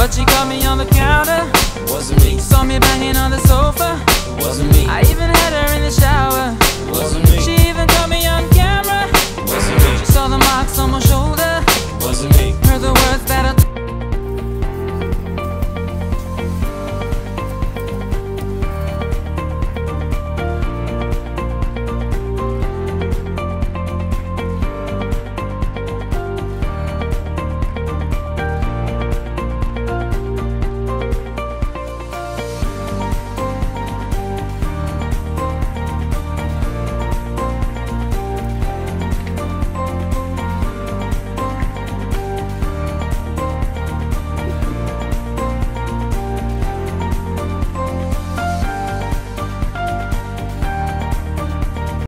but she caught me on the counter. Wasn't me. Saw me banging on the sofa. Wasn't me. I even had her in the shower. Wasn't me. She even caught me on camera. Wasn't me. She saw the marks on my shoulder.